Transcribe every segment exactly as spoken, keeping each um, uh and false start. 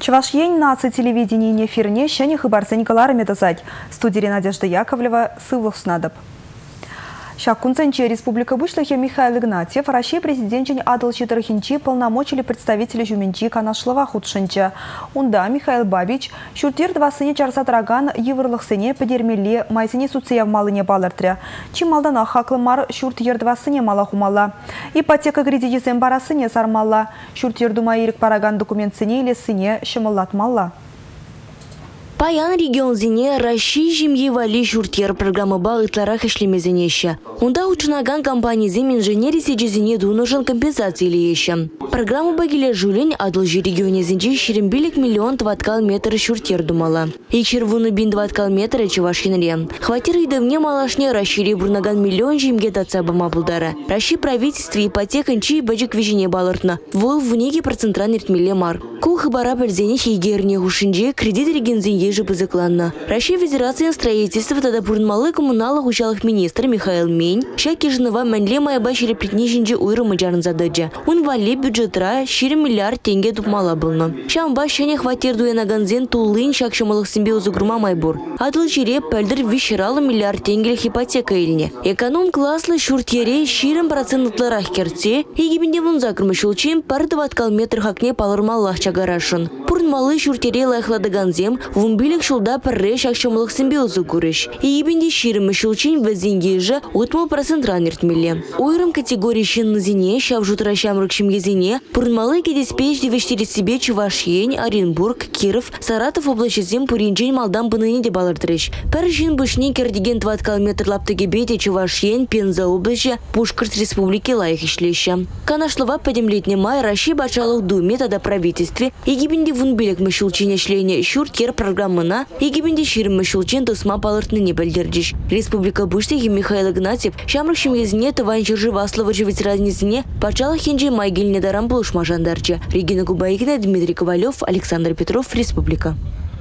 Чувашьень нации телевидения эфирне щене хыбарсен каларами дазать. Студия Надежда Яковлева, Сывлов снадоб. Шакунценче Республика Бушлахе Михаил Игнатьев, Россия президентчень Адал Читрахинчи полномочили представителя Жуменчи Канашлова Худшинча. Унда Михаил Бабич, Шуртир два сыне Чарсатраган, Еврлых сыне Подермеле, Майсине Суция в малыне балартря. Чималдана Хаклымар, Шуртир два сыне Малахумала. Ипотека кредити сэмбара сыне Сармала. Шуртир думаирик параган документ сыне или сыне Шамалатмала. Паян регион зине России жемьи вали шуртер программы бағытларах ишлемезенеща. Унда учынаган компании зем инженери сежезине дунужен компенсации лиеща. Программа багиле жулень адылжи регионе зинчи шерембилик миллион тваткал метр шуртер думала. И червуны бин тваткал метр чувашинре. Хватир и давне малашне расшири бурнаган миллион жемге тацабама булдара. Раши правительстве ипотека нчи баджик вижине балартна. Вол в неге процентран ритмиле мар. Кух бара бельзене хейгерне гушинже кредит регензинье же позакланна. Россия Федерация строительства тогда бурнмалы коммунала учалых министр Михаил Мень, щаки женова манле моя башире притнижинже уйру маджарн зададжа. Он вали бюджетра шире миллиард тенге тупмала было. Шам башене хватир дуя на ганзен тулын щак шамалых симбиозу грума майбур. Атыл чире пельдер вишерала миллиард тенге ипотека ильне. Эконом класслы шуртьере ширем процентларах керте и гибенде вон закрмышулчим пар дваткал метр хакне палырмаллах чагарашын. Бурнмалы шуртьере лайхлада ганзем вумбилик шулда парре щак шамалых симбиозу курыш. И гибенде ширем шулчин вазинге же утмал процент ранертмеле. Уйрам категории щен на зине щав жутра щамрак шимгезине бурнмалы кедеспеч девештири себе Чувашьень, Оренбург, Киров, Саратов область зем пуринчень малдам быныне де балартрыш. Першин бушни кердиген тваткал метр лаптыге бете Чувашьень, Пенза область, Пушкарс республики лайх ишлеща. Канашлова подемлетне май Раши бачалых думе тогда правительстве и гибенде вунбилек мышулчине шление шуртер программына и гибенде ширм мышулчин тусма балартны не бельдердиш. Республика Буштеги Михаил Игнатьев щамрак шимгезине таванчыр живаслова ветеранизине бачалых хинже майгильне дарам булышма жандарча. Регина Губайкина, Дмитрий Ковалев, Александр Петров, Республика.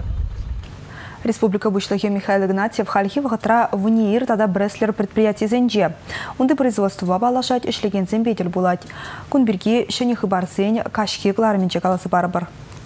Республика Бушлахе Михаил Игнатьев хальхи вахатра вниир тада Бреслер предприятий зенже. Унды производство балашать ишлеген зембетель булать. Кунбирги шенихы барсень кашки кларменче каласы барбар.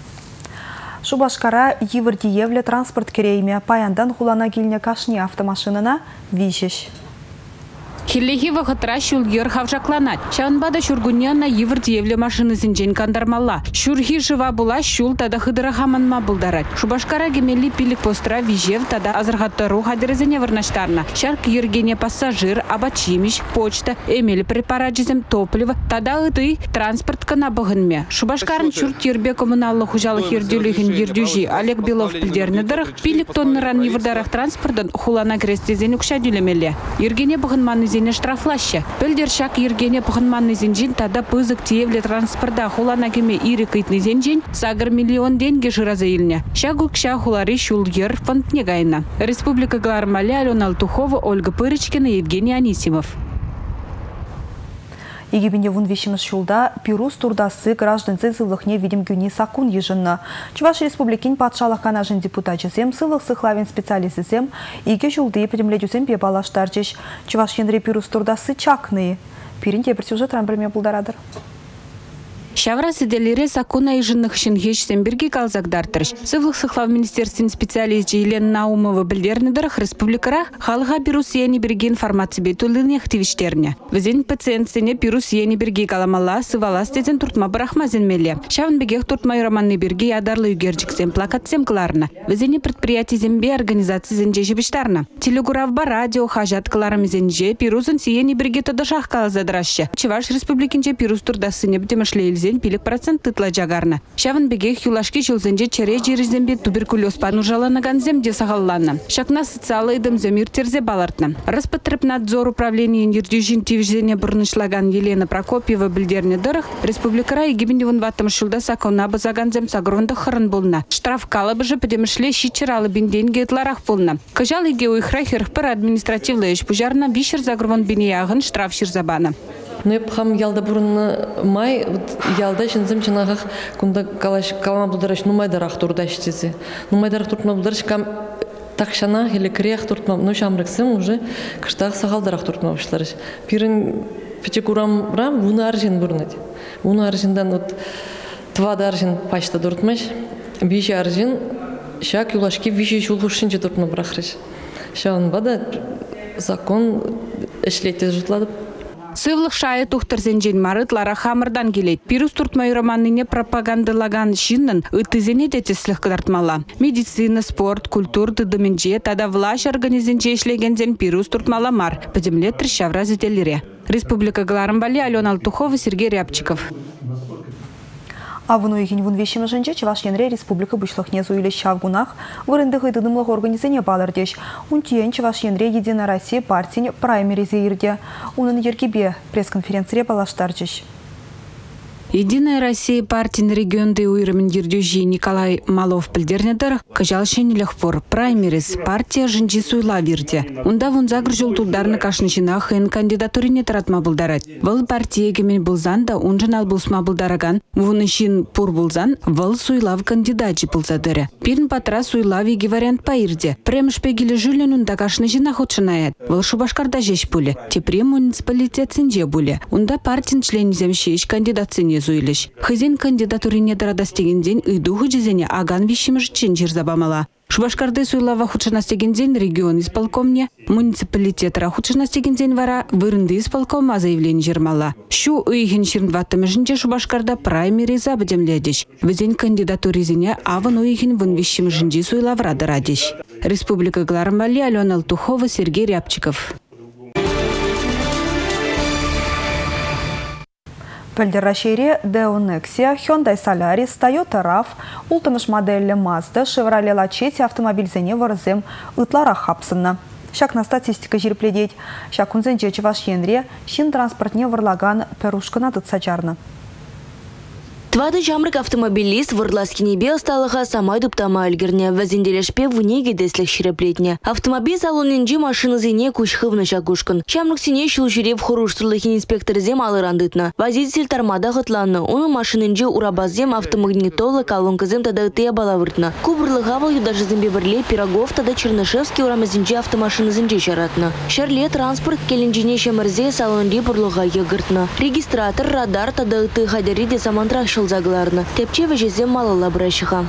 Шубашкара Евардиевле транспорт керейме паяндан хулана гильне кашни автомашинына вишеш. Хиллихи вахатра шулгер хавжакланат. Шанбада шургуньяна Евардиевле машины зинжен кандармала. Шурхи жива була шул тада хыдыра хаманма булдарат. Шубашкара гемели пилик постра вижев тада азархаттару хадерезене варнаштарна. Шарк ергене пассажир, абачимиш, почта, эмели препараджизем топлива, тада ыты транспорт канабыгынме. Шубашкарын шур тирбе коммуналлы хужалых ердюлихин ердюжи Олег Белов пильдернедырых, пилик тонныран евардарах транспортдан хулана крестезен укшадюлемеле. Ергене быгынманы зене штрафлаще. Пельдершак Ергене паханманный зенжин тада пызык тиевле транспорта хулана кеме ири кайтный зенжин сагар миллион деньги жиразаильня. Шагук ша хулари шулгер фонтнегайна. Республика Глармаля, Алена Алтухова, Ольга Пырочкина, Евгений Анисимов. Егибенде вун вещимыз шулда пирус турдасы гражданцы сылыхне видим гюни сакун ежинна. Чуваш республикин патшалық канажын депутатчысем сылых сыхлавин специалистысем иге шулды педемлетюсем пебалаштарчыш. Чуваш ендре пирус турдасы чакны. Пирин тепір сюжет рамбірме булдарадыр. Шавра сиделере сакуна ежинных шингеш семберги калзагдартырш. Сывлых сыхлав министерствен специалист Елена Наумова билдернедерах республикара халга пирус ени берги информации бетулыны активиштерне. Везен пациент сене пирус ени берги каламала сывала стезен туртма барахма зенмеле. Шавн бегех туртма юраманны берги ядарлы югерджиксем плакатсем кларна. Везене предприятий зембе организации зенжежебиштарна. Телегуравба радио хажат кларами зенже пирузын сиени берги тодашах калзадраща. Чуваш республикинче пирус турдасыне бтемышлейль зен пилик процент тытла джагарна. Шаван бегех юлашки жылзенже чере жерезембе туберкулез панужаланаган земде сагалланна. Шакна социалы дым земир терзе балартна. Распотребнадзор управления нердюжин тивжене бурнышлаган Елена Прокопьева билдерне дырых республикара и гибендеван ватам шулда сакона базаган зем сагронда хран булна. Штраф калабы же подемышле щичералы бенденге этларах булна. Кажал иге уйхрахер пар административлы эш пужарна бишер загрван бинеягын штраф ширзабана. Ну, я пхам ялда бурн май, ялда шинзем чинагах кунда калаш калама булдараш ну майдарах турдаш тизи. Ну майдарах туртма булдараш кам такшана или крех туртма, ну шамрексем уже кыштах сагалдарах туртма бушларыш. Пирин пичекурам рам вуна аржин бурнать. Вуна аржиндан вот два даржин пачта дуртмаш. Виже арзин, шак юлашки виже жулгушин жедуртна брахрыш. Шаун бада закон эшлете жутлады. Сывлық шайы тухтырзен марыт Лара Хамырдан келет. Пирус туртмай романныне пропагандалаган шиннын ытызене детеслых кыдартмала. Медицина, спорт, культур тыдымынже тада влаш организенче ишлегензен пирус туртмала мар. Подемле трещавра зетелере. Республика Галарымбали, Алена Алтухова, Сергей Рябчиков. А в Нуигин вун вещим женже Чувашьенре Республика Бышлых не зуили щавгунах вырындых и дыдымлых организация балардеш. Унтиен Чувашьенре Единая Россия партии праймеризе ирде. Унын ергебе пресс-конференции балаштарчиш. Единая Россия партин регионды уйрымен дердюжи Николай Малов пілдернедер кажалшен лехпор праймерис партия жинжи суйла вирде. Унда вун загр жолтулдарны кашнышинах ин кандидатурине таратма булдарат. Выл партия гемен булзан да унжан албулсма булдараган вунышин пур булзан выл суйлав кандидаджи булзадыры. Пирн патра суйлавиги вариант паирде. Премшпегили жюлен унда кашнышинах учынаят. Выл шубашкарда жеш пуле. Тепре муниципалитет синже буле. Унда партин член земшеш кандидатцине зуйлиш. Хызен кандидатурине тарадастеген день ыйдуху жезене аган вишимыш ченчер забамала. Шубашкарды суйлава худшанастеген день регион исполкомне, муниципалитетра худшанастеген день вара вырынды исполкома заявление жермала. Шу ыйхен ширнваттымы жинче Шубашкарда праймери забадемледиш. Везен кандидатуризене аван ыйхен вын вишимыш жинче суйлавра дарадиш. Республика Галарымбали, Алена Алтухова, Сергей Рябчиков. Пельдерашире Deo Nexia, Hyundai Solaris, Toyota рав, ултымыш модели Mazda, Chevrolet Lachetti автомобиль зене варзем ытлара хапсынна. Шак на статистика жирпледеть. Шак унзенче Чувашьенре, шин транспортне варлаган перушкана тыцачарна. Твады жамрык автомобилист вырдласкинебе осталыға самай дуптама өлгірне, вәзінделешпе вунеге деслік ширеплетне. Автомобиль салонынжи машины зене күшхывны шакушкын. Жамрык сене шыл жүреп хорушсырлыхин инспектор зем алырандытна. Водитель тармада ғытланны, оны машинынжи урабазем автомагнитолы колонкызем тада ытыя балавыртна. Кубырлыға вал юдажы зембе бірле Пирогов тада Чернышевский урамызынжи автомашины зенже шаратна. Шарле транспорт келінжіне шемірзе салонри бұрлыға егіртна. Регистратор, радар тада ыты хадери де самантрах загларны. Тепче вежезем малала бращиха.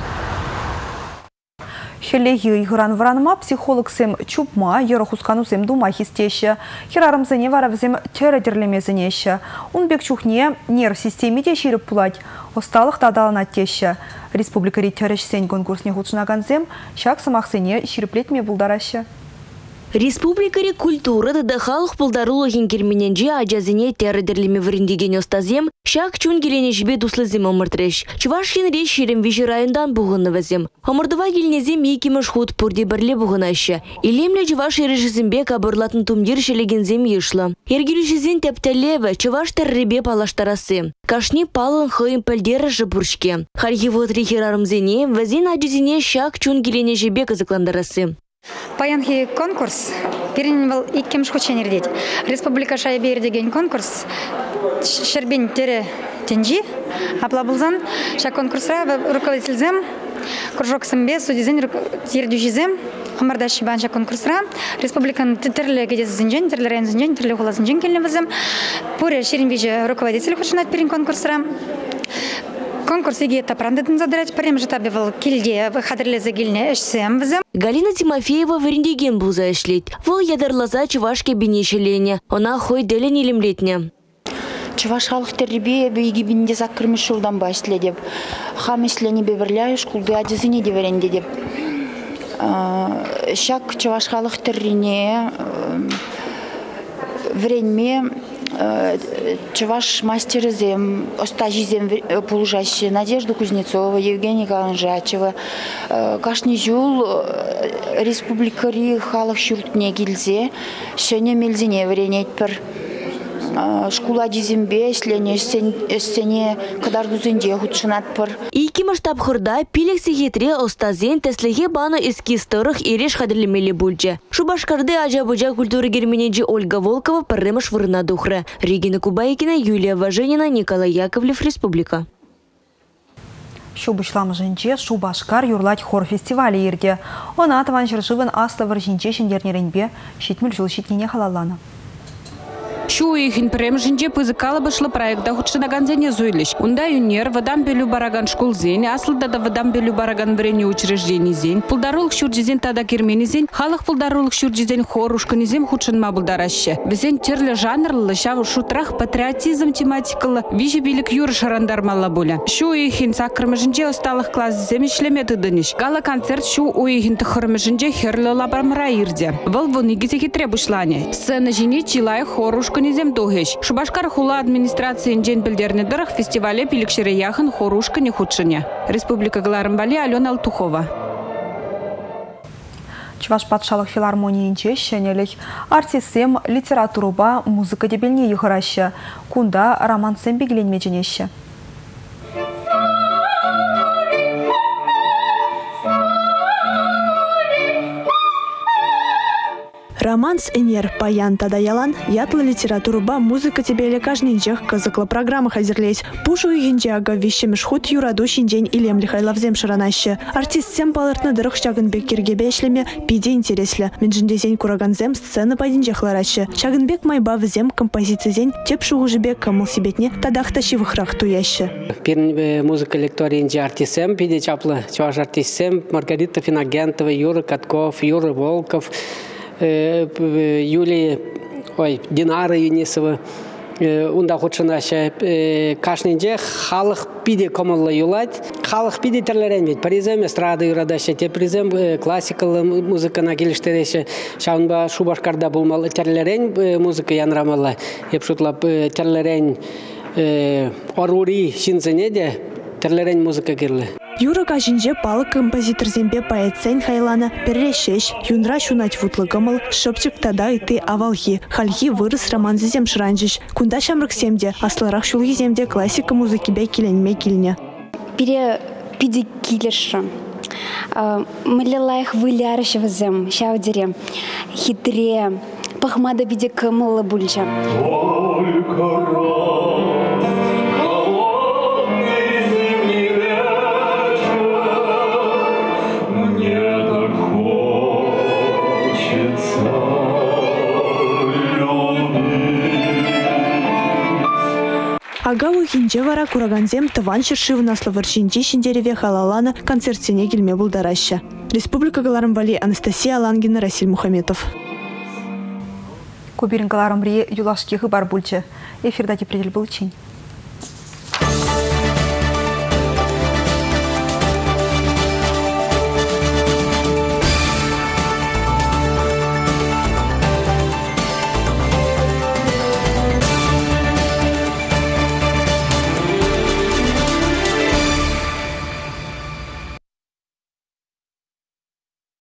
Хелеги игран вранма психолог сем чупма, ерохускану сем дума хистеща. Херарам зене варавзем тередерлеме зенеща. Он бек чухне нерв системе те ширип пулать. Осталых тадалана теща. Республика риттереш сень конкурс не худшнаганзем, шак самах сене шириплетме булдараща. Республикари культура да халық пулдарулығын кермененже ажазыне терридерлеме віріндеген остазем, шак чун келенешбе дуслызем омыртреш. Чувашин реш шерем виші райондан бұғынны візем. Омырдыва келінезем екіміш худ пұрде бірле бұғынашы. Илемле чуваш ережізімбе кабырлатын тумдер шелегензем ешлы. Ергелішізен тәптәлеві чуваш тәрребе палаштарасы. Кашни палын хыйым пәлдері жыбұршке. Хархивы трихерарымзене візен ажазыне шак чун келенешбе кызыкландарасы. Паянхи конкурс переневал и кем шхученердеть. Республика Шайбер деген конкурс Шербин тере тенджи, аплабулзан, ша конкурсра руководитель кружок сэмбе, судизен ердюжизем, хамардаши банша конкурсра, республикан терле где зинжен, терле район зинжен, терле хула зинжен кельневазем, пуре ширин виже руководитель хочет перен конкурсра. Конкурс иге тапрандытын задрать, парем же табивал кильде, выходили за гильне эшсем взем. Галина Тимофеева варендеген буза эшлет. Вол ядарлаза чувашке бенешелене. Она хой делен илемлетне. Чуваш халық терребе бейге бінде закрымыш шулдан башле деп. Хам ислене беберляй шкулды адизыне деверенде деп. Шак чуваш халық террине време Чуваш мастеризем, остажизем полужащие Надежда Кузнецова, Евгения Галанжачева, Кашни Жюл, республикари халық шүртіне келзе, шөне мелзіне веренет пір. Шкула дизембе, слене, сене, кадар дузенде худшынат пір. Ики масштаб хурда пилекси хитре остазен теслеге бана иски старых иреш хадрлемели бульче. Шубашкарды ажа-бужа культуры герменеджи Ольга Волкова парремаш вырна духра. Регина Кубайкина, Юлия Важенина, Николай Яковлев, Республика. Шубышлам жинче Шубашкар юрлать хор фестивале ирге. Она таван шыршывын аслы вар жинче шендернеренбе, шитміл жыл шитнене халалана. Шу уйхин премжинже пызыкалы башлы проекта худшынаган зене зуйлиш. Унда юнер вадам белю бараган школ зен, аслыда да вадам белю бараган врене учреждений зен, пулдарулық шурджизен тада кермени зен, халық пулдарулық шурджизен хорушкани зен худшынма булдараще. Везен терлі жанрлы шаву шутрах патриотизм тематикалы вижи билік юр шарандармалла боля. Шу уйхин сакрымжинже осталых класс земешлеметы дыниш. Гала концерт шу уйхин тахырмжинже херлы лабрамра ирде. Вал вон игизеки требушлане. Сцена жини чилай хорушкани зем догеш. Шубашкар хула администрации инжен билдернедырах фестивале пиликшере яхын хорушкани худшыне. Республика Галарымбали, Алена Алтухова. Чуваш патшалық филармонийінче шенелік артисем литературуба музыка дебелне юхараща. Кунда роман сем бігленме женеші. Романс энер паян тада ялан, ятлы литературуба музыка тебелі кажнинчех кызыклы программа хазерлейс. Пушу игенче ага вещемеш худ юраду шинжен илем лихайлавзем шыранаще. Артист сем палыртны дырых Чагынбек киргебе эшлеме пиде интереслі. Менжіндезен кураганзем сцена пайдинче хлараще. Чагынбек майба взем композицизен теп шуғужыбек камыл себетне тадахта шивыхрах туяще. Пирн музыка лекторинче артистсем пиде чаплы. Чуваш артистсем Маргарита Финагентова, Юра Катков, Юра Волков, Юлия, ой, Динара Юнисова, унда худшынаша кашнинже халық пиде комылы юлать, халық пиде терлерен ведь, паризем эстрада юрадаша, те призем классикалы музыкана келіштереше, шаунба Шубашкарда булмалы терлерен музыка янрамалы, епшутлап терлерен орури шинзене де терлерен музыка керлі. Юра кажинже палық композитор зембе поэтсен хайлана перешеш, юнра шунать вутлы гымыл, шопчик тада и ты авалхи. Хальхи вырыс роман зем шранжиш. Кунда шамрак семде, асларах шулги земде классика музыки бе киленме килне. Пере пиди килерша. Мылелайх вылярыш вазем, шаудере, хитре, пахмада биде кымылы бульча. Агау хинже вара кураганзем тыван шершивы насловар шинчи шиндереве халалана концертсене келме булдараща. Республика Галарымбали, Анастасия Алангина, Расиль Мухаметов. Кубирин Галарымбри юлашки хыбар бульче. Эфирдати предель был чинь.